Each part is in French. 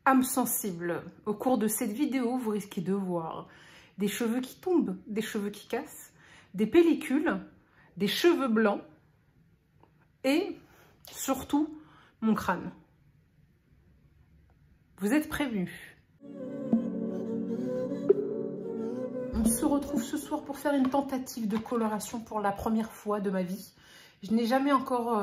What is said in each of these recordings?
âme sensible, au cours de cette vidéo, vous risquez de voir des cheveux qui tombent, des cheveux qui cassent, des pellicules, des cheveux blancs et surtout mon crâne. Vous êtes prévenus. On se retrouve ce soir pour faire une tentative de coloration pour la première fois de ma vie. Je n'ai jamais encore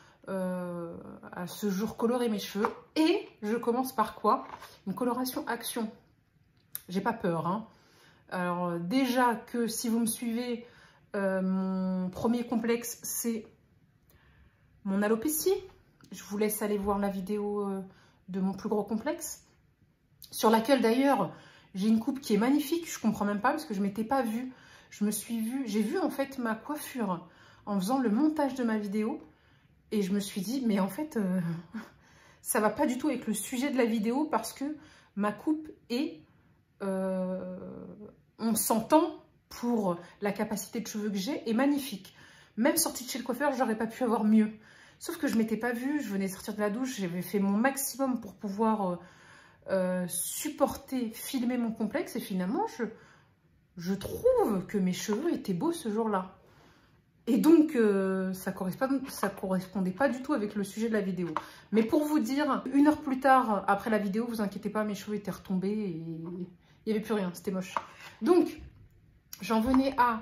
à ce jour coloré mes cheveux. Et je commence par quoi? Une coloration action. J'ai pas peur, hein. Alors déjà que si vous me suivez, mon premier complexe c'est mon alopécie. Je vous laisse aller voir la vidéo de mon plus gros complexe, sur laquelle d'ailleurs j'ai une coupe qui est magnifique. Je comprends même pas parce que je m'étais pas vue. J'ai vu en fait ma coiffure en faisant le montage de ma vidéo et je me suis dit mais en fait ça va pas du tout avec le sujet de la vidéo parce que ma coupe est on s'entend pour la capacité de cheveux que j'ai est magnifique. Même sortie de chez le coiffeur, j'aurais pas pu avoir mieux. Sauf que je m'étais pas vue, je venais de sortir de la douche, j'avais fait mon maximum pour pouvoir supporter, filmer mon complexe et finalement je trouve que mes cheveux étaient beaux ce jour-là. Et donc ça correspondait pas du tout avec le sujet de la vidéo. Mais pour vous dire, 1 heure plus tard, après la vidéo, vous inquiétez pas, mes cheveux étaient retombés et il n'y avait plus rien, c'était moche. Donc j'en venais à...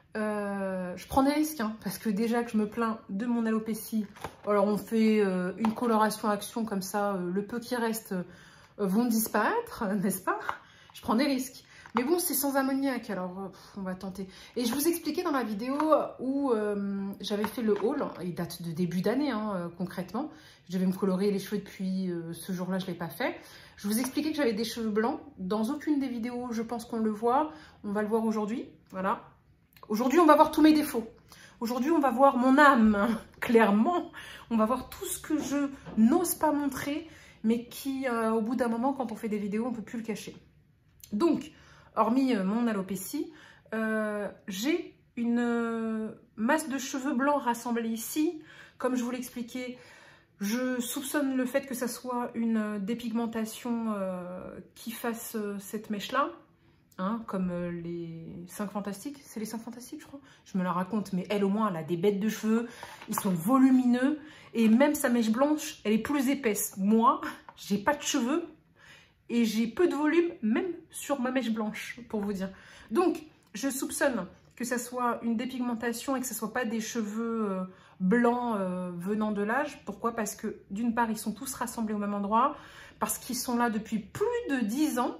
je prends des risques, hein, parce que déjà que je me plains de mon alopécie, alors on fait une coloration action comme ça, le peu qui reste vont disparaître, n'est-ce pas? Je prends des risques. Mais bon, c'est sans ammoniac, alors on va tenter. Et je vous expliquais dans la vidéo où j'avais fait le haul, il date de début d'année concrètement. Je devais me colorer les cheveux depuis ce jour-là, je ne l'ai pas fait. Je vous expliquais que j'avais des cheveux blancs. Dans aucune des vidéos, je pense qu'on le voit. On va le voir aujourd'hui, voilà. Aujourd'hui, on va voir tous mes défauts. Aujourd'hui, on va voir mon âme, clairement. On va voir tout ce que je n'ose pas montrer, mais qui, au bout d'un moment, quand on fait des vidéos, on ne peut plus le cacher. Donc, hormis mon alopécie, j'ai une masse de cheveux blancs rassemblés ici. Comme je vous l'expliquais, je soupçonne le fait que ça soit une dépigmentation qui fasse cette mèche-là. Hein, comme les 5 fantastiques, c'est les 5 fantastiques je crois, je me la raconte, mais elle au moins elle a des bêtes de cheveux, ils sont volumineux et même sa mèche blanche elle est plus épaisse. Moi j'ai pas de cheveux et j'ai peu de volume même sur ma mèche blanche pour vous dire. Donc je soupçonne que ça soit une dépigmentation et que ce soit pas des cheveux blancs venant de l'âge. Pourquoi? Parce que d'une part ils sont tous rassemblés au même endroit, parce qu'ils sont là depuis plus de 10 ans.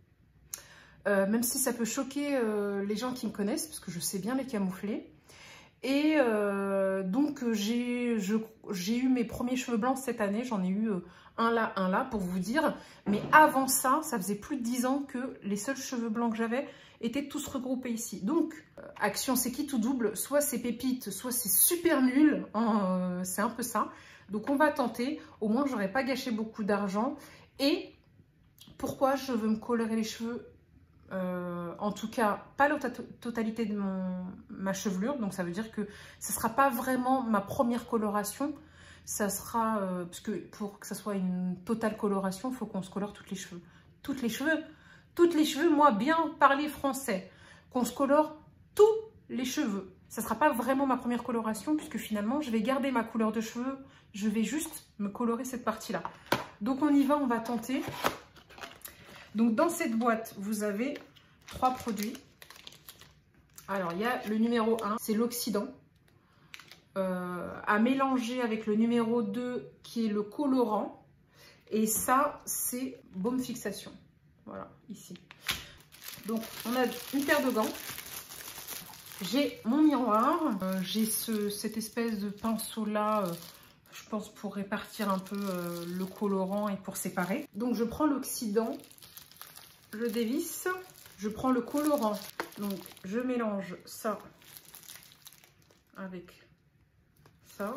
Même si ça peut choquer les gens qui me connaissent, parce que je sais bien les camoufler. Et donc j'ai eu mes premiers cheveux blancs cette année, j'en ai eu un là, pour vous dire. Mais avant ça, ça faisait plus de 10 ans que les seuls cheveux blancs que j'avais étaient tous regroupés ici. Donc, action c'est quitte ou double, soit c'est pépite, soit c'est super nul, hein, c'est un peu ça. Donc on va tenter, au moins j'aurais pas gâché beaucoup d'argent. Et pourquoi je veux me colorer les cheveux? En tout cas pas la totalité de ma chevelure, donc ça veut dire que ce sera pas vraiment ma première coloration, ça sera parce que pour que ça soit une totale coloration il faut qu'on se colore toutes les cheveux, moi bien parler français, qu'on se colore tous les cheveux. Ça sera pas vraiment ma première coloration puisque finalement je vais garder ma couleur de cheveux, je vais juste me colorer cette partie là. Donc on y va, on va tenter. Donc dans cette boîte, vous avez 3 produits. Alors il y a le numéro 1, c'est l'oxydant. À mélanger avec le numéro 2 qui est le colorant. Et ça, c'est baume fixation. Voilà, ici. Donc on a une paire de gants. J'ai mon miroir. J'ai cette espèce de pinceau là. Je pense pour répartir un peu le colorant et pour séparer. Donc je prends l'oxydant. Je dévisse, je prends le colorant, donc je mélange ça avec ça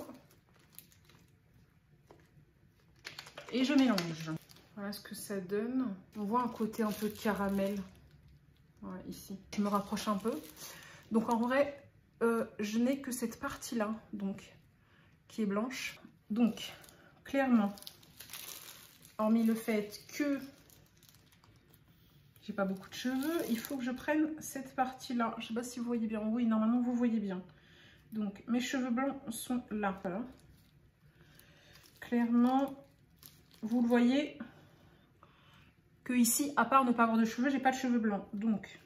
et je mélange. Voilà ce que ça donne. On voit un côté un peu caramel, voilà, ici. Je me rapproche un peu. Donc en vrai, je n'ai que cette partie-là, donc qui est blanche. Donc clairement, hormis le fait que j'ai pas beaucoup de cheveux, il faut que je prenne cette partie-là. Je sais pas si vous voyez bien. Oui, normalement, vous voyez bien. Donc, mes cheveux blancs sont là. Voilà. Clairement, vous le voyez que ici, à part ne pas avoir de cheveux, j'ai pas de cheveux blancs. Donc,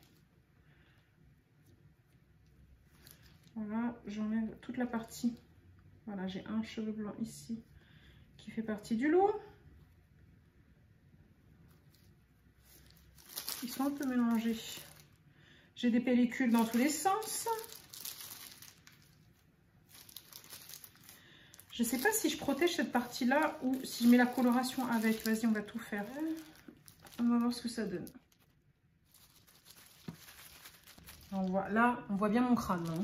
voilà, j'enlève toute la partie. Voilà, j'ai un cheveu blanc ici qui fait partie du lot. Ils sont un peu mélangés. J'ai des pellicules dans tous les sens. Je sais pas si je protège cette partie-là ou si je mets la coloration avec. Vas-y, on va tout faire. On va voir ce que ça donne. Là, on voit bien mon crâne. Hein.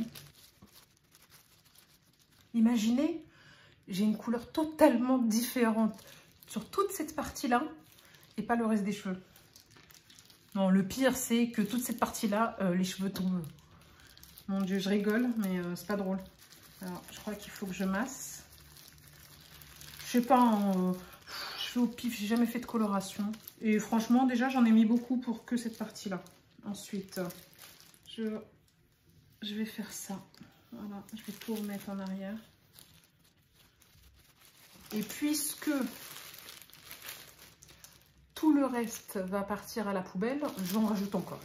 Imaginez, j'ai une couleur totalement différente sur toute cette partie-là et pas le reste des cheveux. Non, le pire, c'est que toute cette partie-là, les cheveux tombent. Mon Dieu, je rigole, mais c'est pas drôle. Alors, je crois qu'il faut que je masse. Je sais pas, je fais au pif, j'ai jamais fait de coloration. Et franchement, déjà, j'en ai mis beaucoup pour que cette partie-là. Ensuite, je vais faire ça. Voilà, je vais tout remettre en arrière. Et puisque tout le reste va partir à la poubelle, j'en rajoute encore.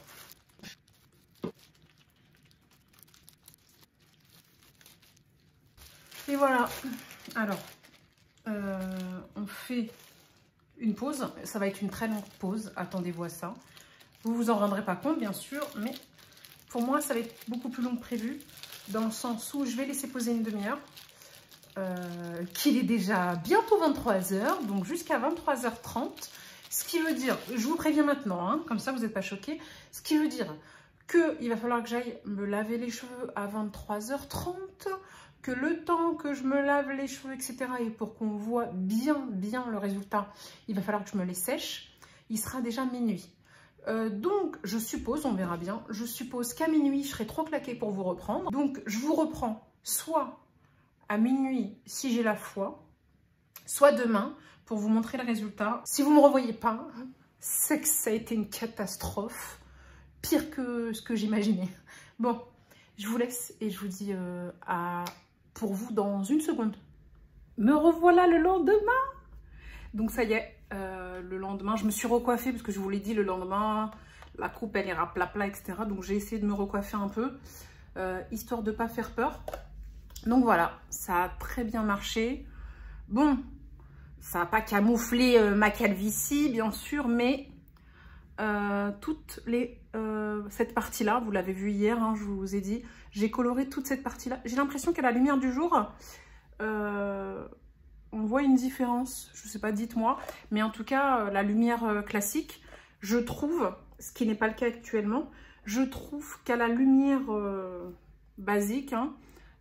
Et voilà. Alors, on fait une pause. Ça va être une très longue pause. Attendez-vous à ça. Vous vous en rendrez pas compte, bien sûr, mais pour moi, ça va être beaucoup plus long que prévu, dans le sens où je vais laisser poser une demi-heure, qu'il est déjà bientôt 23 h, donc jusqu'à 23 h 30. Ce qui veut dire, je vous préviens maintenant, hein, comme ça vous n'êtes pas choqués, ce qui veut dire qu'il va falloir que j'aille me laver les cheveux à 23 h 30, que le temps que je me lave les cheveux, etc., et pour qu'on voit bien le résultat, il va falloir que je me les sèche, il sera déjà minuit. Donc, je suppose, on verra bien, je suppose qu'à minuit, je serai trop claquée pour vous reprendre. Donc, je vous reprends soit à minuit, si j'ai la foi, soit demain, pour vous montrer le résultat. Si vous ne me revoyez pas, c'est que ça a été une catastrophe, pire que ce que j'imaginais. Bon, je vous laisse et je vous dis pour vous dans une seconde. Me revoilà le lendemain. Donc ça y est, le lendemain, je me suis recoiffée parce que je vous l'ai dit, le lendemain, la coupe elle ira plat, etc. Donc j'ai essayé de me recoiffer un peu, histoire de ne pas faire peur. Donc voilà, ça a très bien marché. Bon, ça n'a pas camouflé ma calvitie, bien sûr, mais cette partie-là, vous l'avez vu hier, hein, je vous ai dit, j'ai coloré toute cette partie-là. J'ai l'impression qu'à la lumière du jour, on voit une différence, je ne sais pas, dites-moi, mais en tout cas, la lumière classique, je trouve, ce qui n'est pas le cas actuellement, je trouve qu'à la lumière basique, hein,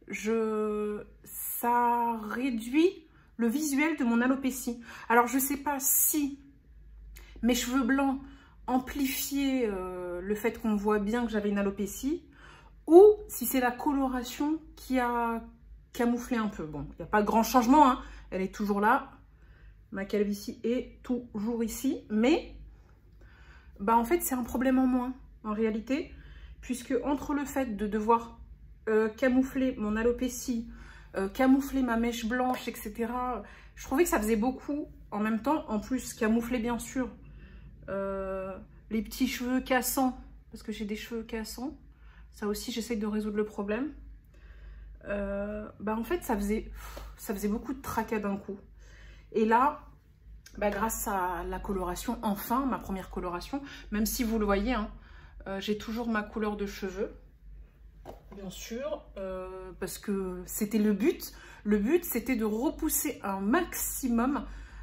ça réduit le visuel de mon alopécie. Alors, je ne sais pas si mes cheveux blancs amplifiaient le fait qu'on voit bien que j'avais une alopécie, ou si c'est la coloration qui a camouflé un peu. Bon, il n'y a pas grand changement, hein. Elle est toujours là. Ma calvitie est toujours ici. Mais, bah en fait, c'est un problème en moins, en réalité. Puisque entre le fait de devoir camoufler mon alopécie, camoufler ma mèche blanche, etc., je trouvais que ça faisait beaucoup en même temps. En plus, camoufler, bien sûr, les petits cheveux cassants. Parce que j'ai des cheveux cassants. Ça aussi, j'essaye de résoudre le problème. Bah en fait, ça faisait beaucoup de tracas d'un coup. Et là, bah, grâce à la coloration, enfin, ma première coloration, même si vous le voyez, hein, j'ai toujours ma couleur de cheveux, bien sûr, parce que c'était le but. Le but, c'était de repousser un maximum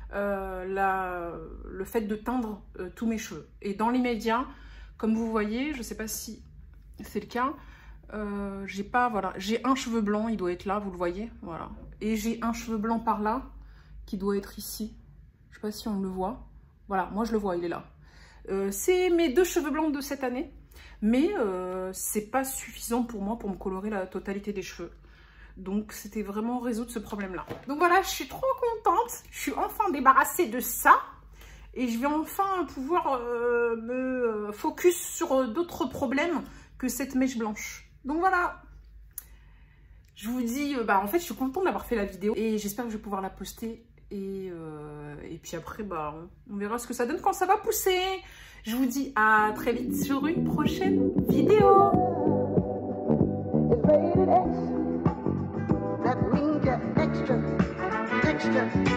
le fait de teindre tous mes cheveux. Et dans l'immédiat, comme vous voyez, je ne sais pas si c'est le cas, j'ai un cheveu blanc, il doit être là, vous le voyez, voilà. Et j'ai un cheveu blanc par là, qui doit être ici. Je sais pas si on le voit. Voilà, moi je le vois, il est là. C'est mes 2 cheveux blancs de cette année, mais c'est pas suffisant pour moi pour me colorer la totalité des cheveux. Donc c'était vraiment résoudre ce problème-là. Donc voilà, je suis trop contente. Je suis enfin débarrassée de ça. et je vais enfin pouvoir me focus sur d'autres problèmes que cette mèche blanche. Donc voilà, je vous dis, en fait je suis contente d'avoir fait la vidéo et j'espère que je vais pouvoir la poster et puis après on verra ce que ça donne quand ça va pousser. Je vous dis à très vite sur une prochaine vidéo. That means you're extra, extra.